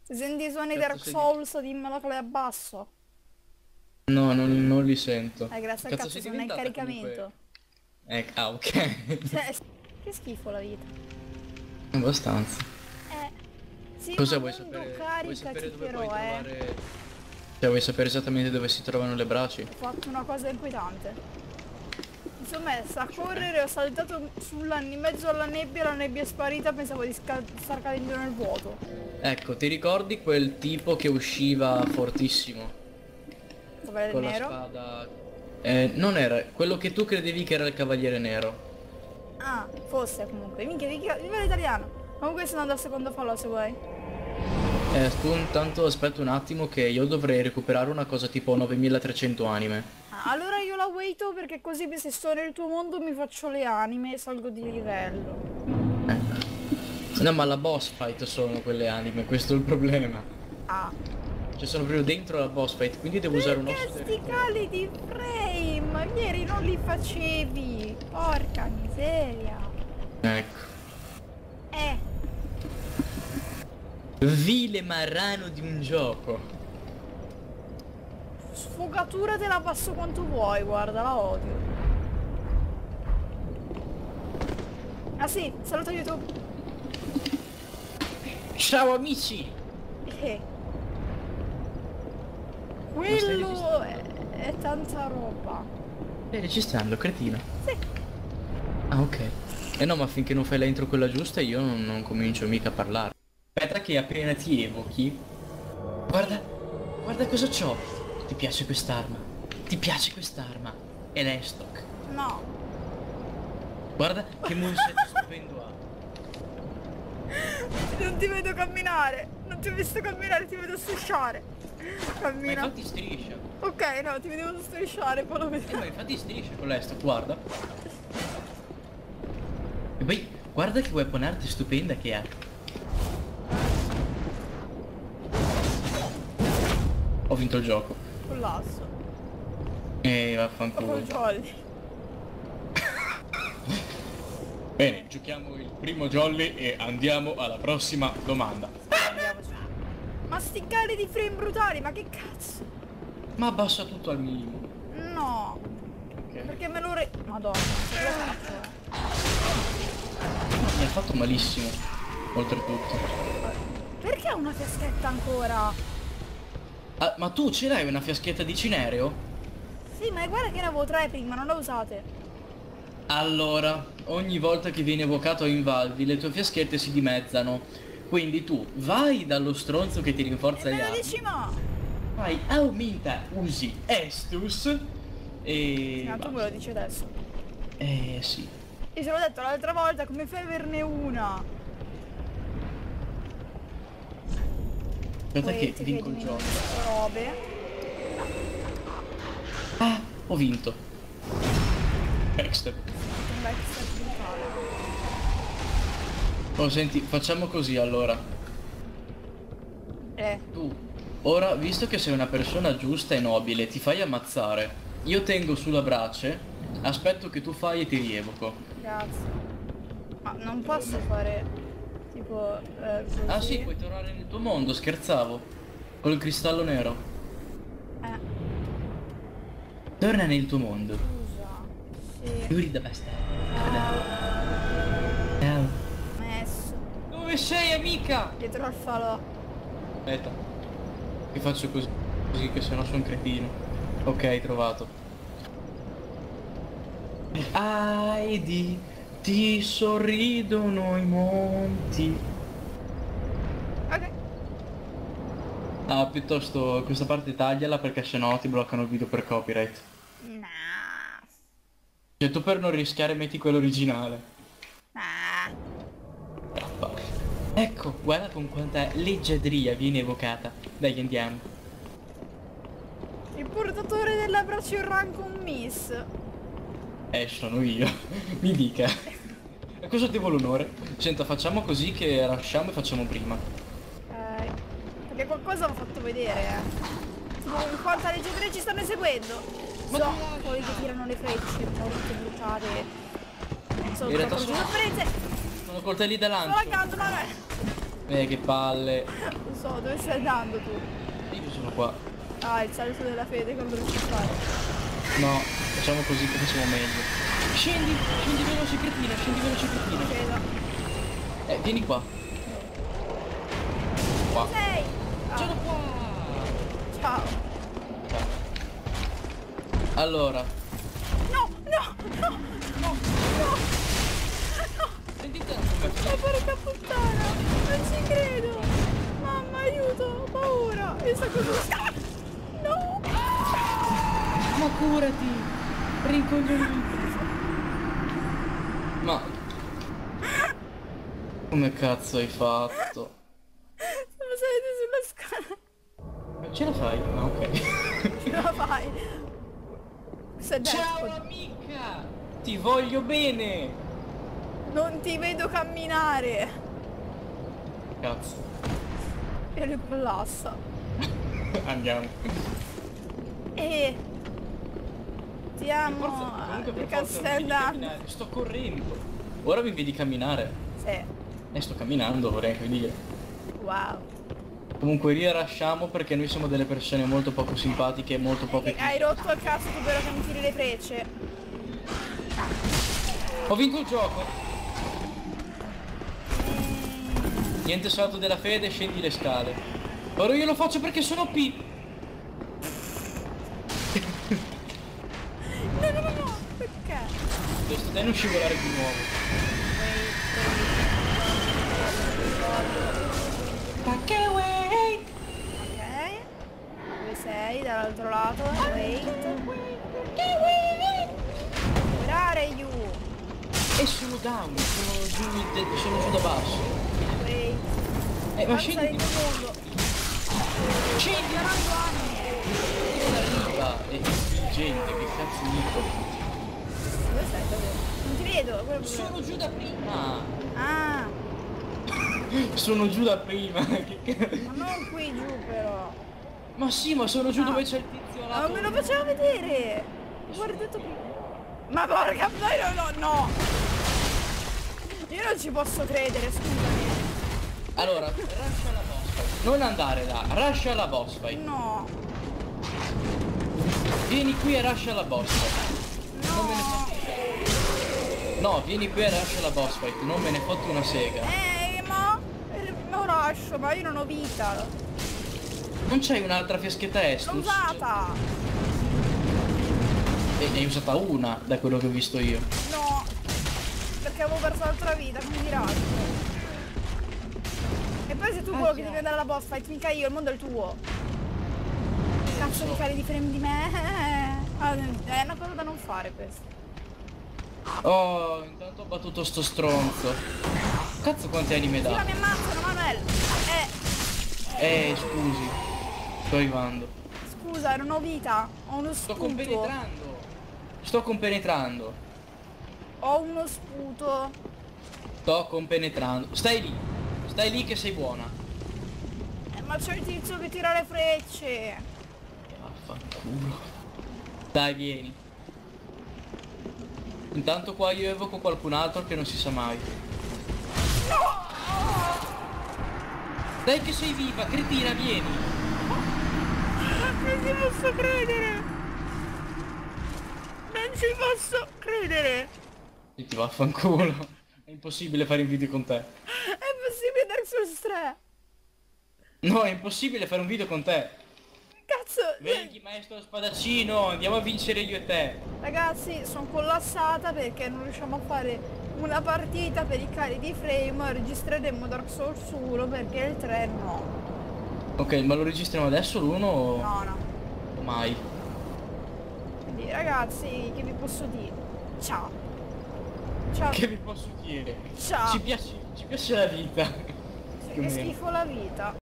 Se senti i suoni Dark Souls, dimmelo che le abbasso. No, non li sento. Grazie al cazzo, sono nel caricamento. Ah, ok. Cioè, che schifo la vita. Abbastanza. Sì, Cosa ma vuoi quando sapere? carica Vuoi sapere dove però, puoi trovare... Cioè, vuoi sapere esattamente dove si trovano le braci? Ho fatto una cosa inquietante. Mi sono messa a correre, ho saltato in mezzo alla nebbia, la nebbia è sparita, pensavo di star cadendo nel vuoto. Ecco, ti ricordi quel tipo che usciva fortissimo? Cavaliere Con la nero? spada... non era... Quello che tu credevi che era il Cavaliere Nero. Ah, forse comunque. Minchia, di livello italiano. Comunque sono andato al secondo fallo se vuoi. Tu intanto aspetta un attimo che io dovrei recuperare una cosa tipo 9300 anime. Allora io la waito perché così se sto nel tuo mondo mi faccio le anime e salgo di livello. No, ma la boss fight sono quelle anime, questo è il problema. Ah. Cioè sono proprio dentro la boss fight, quindi devo usare un Perché osso sti cali di frame? Ieri non li facevi. Porca miseria. Ecco. Eh. Vile marrano di un gioco. Sfogatura te la passo quanto vuoi, guarda, la odio. Ah sì, saluto YouTube. Ciao amici! Quello è tanta roba. Stai registrando, cretino? Sì. Ah, ok. Eh no, ma finché non fai la intro quella giusta io non comincio mica a parlare. Aspetta che appena ti evochi... Guarda cosa c'ho! Ti piace quest'arma? Ti piace quest'arma? Ed è stock. No. Guarda che moveset stupendo ha. Non ti vedo camminare. Non ti ho visto camminare, ti vedo strisciare. Ma Cammina. infatti striscia. Ok, no, ti vedevo strisciare, poi lo vedo. Ma infatti striscia con l'estro, guarda. E poi guarda che weapon art stupenda che ha. Ho vinto il gioco. Collasso. Vaffanculo. Col jolly. Bene, giochiamo il primo jolly e andiamo alla prossima domanda. Andiamoci. Ma sti cali di frame brutali, ma che cazzo? Ma abbassa tutto al minimo. No. Ok. Perché me lo Madonna, se lo faccio. No, mi ha fatto malissimo. Oltretutto. Perché ha una fiaschetta ancora? Ah, ma tu ce l'hai una fiaschetta di cinereo? Sì, ma guarda che ne avevo 3 prima, non le usate. Allora, ogni volta che viene evocato a Invaldi le tue fiaschette si dimezzano. Quindi tu vai dallo stronzo che ti rinforza E gli me lo armi. dici ma? Vai, aumenta, usi Estus e... No, tu me lo dici adesso. Sì. Io te l'ho detto l'altra volta, come fai a averne una? Aspetta che vinco il gioco. Robe. Ah, ho vinto. Backstep. Un backstep brutale. Oh, senti, facciamo così allora. Tu, ora, visto che sei una persona giusta e nobile, ti fai ammazzare. Io tengo sulla brace, aspetto che tu fai e ti rievoco. Grazie. Ma non posso fare tipo così. Ah sì, puoi tornare nel tuo mondo, scherzavo. Col cristallo nero. Torna nel tuo mondo. Scusa. Sì. Yuri da basta. Ciao. Messo. Dove sei, amica? Dietro al falò. Aspetta. Che faccio così che sennò sono un cretino. Ok, trovato. Heidi, ti sorridono i monti. Ok. Ah, piuttosto questa parte tagliala perché sennò ti bloccano il video per copyright. Nah. Cioè tu per non rischiare metti quello originale. Nah. Ecco, guarda con quanta leggiadria viene evocata. Dai, andiamo. Il portatore della braccio in rank un miss. Sono io. Mi dica. E cosa devo l'onore? Senta, facciamo così che lasciamo e facciamo prima. Perché qualcosa l'ho fatto vedere, Tipo in quanta leggiadria ci stanno eseguendo. So, quelli che tirano le frecce, morte bruciate. Non so, In realtà sorprese. sono coltelli da Sto lancio. laggando, vabbè. Che palle. Lo so, dove stai andando tu? Io sono qua. Ah, il salto della fede che non riesci a fare. No, facciamo così che facciamo meglio. Scendi, scendi veloce cretina, scendi veloce cretina. Credo. Vieni qua. Qua. Sei! Sono qua. Ciao. Allora. No, no, no, no, no. Sentite Ma porca puttana, non ci credo. Mamma, aiuto, ho paura. Io sto cosa... No. Ma curati. Rincoglionito. Ma come cazzo hai fatto? Siamo saliti sulla scala. Ce la fai? Ah, ok. Ce la fai. Sei Ciao despota. amica! Ti voglio bene! Non ti vedo camminare. Cazzo. E lui collassa. Andiamo. E ti amo. Comunque per Perché forza stai mi vedi andando? camminare. Sto correndo. Ora mi vedi camminare. Sì. Sto camminando, vorrei anche dire. Wow. Comunque rilasciamo perché noi siamo delle persone molto poco simpatiche e molto poco... Hai rotto il cazzo tu vero che mi tiri le frecce. Ho vinto il gioco! Niente salto della fede, scendi le scale. Ora io lo faccio perché sono P. No, no, no, no. Perché? Questo te non scivolare di nuovo. Perché wait? Ok. Dove sei? Dall'altro lato. Wait. Where are you? E sono down, sono giù da basso. Wait. Ma Avanza scendi il di mondo. scendi arriva! È intelligente, che cazzo dico? Dove sei? Dove? Non ti vedo. Quello... Sono giù da prima! Ah. Sono giù da prima, che cazzo? Ma non qui giù però. Ma sì, ma sono giù No. dove c'è il tizio là. Ma non me lo faceva vedere. Ho guardato prima. Ma porca puttana, no, no. Io non ci posso credere, scusami. Allora, rascia la boss fight. Non andare là, rascia la boss fight. No. Vieni qui e rascia la boss fight. Non me ne No. fotti una sega. No, vieni qui e rascia la boss fight, non me ne fotti una sega. Ma lo lascio, ma io non ho vita. Non c'hai un'altra fiaschetta L'ho Estus? usata. E ne hai usata una, da quello che ho visto io. No. Perché avevo perso l'altra vita, quindi raggio. E poi sei tu quello che devi andare alla boss fight, mica io, il mondo è il tuo. Cazzo di cari di frame di me. Ah, è una cosa da non fare questa. Oh, intanto ho battuto sto stronzo. Cazzo quanti anime Sì, ma dà? mi ammazzano, Manuel. Scusi. Sto arrivando. Scusa, non ho vita. Ho uno Sto sputo. compenetrando. Sto compenetrando. Ho uno sputo. Sto compenetrando. Stai lì. Stai lì che sei buona. Ma c'è il tizio che tira le frecce. Vaffanculo. Dai, vieni. Intanto qua io evoco qualcun altro che non si sa mai. Dai che sei viva, cretina, vieni. Non ci posso credere. Non ci posso credere. E ti vaffanculo. È impossibile fare un video con te. È possibile Dark Souls 3. No, è impossibile fare un video con te. Cazzo. Vedi, maestro spadaccino, andiamo a vincere io e te. Ragazzi, sono collassata perché non riusciamo a fare una partita per i cari di frame. Registreremo Dark Souls 1 perché il 3 no. Ok, ma lo registriamo adesso l'1 o No, no. mai? Quindi ragazzi, che vi posso dire? Ciao. Ciao. Che vi posso dire? Ciao. Ci piace la vita. Sì, Più o che meno. schifo la vita.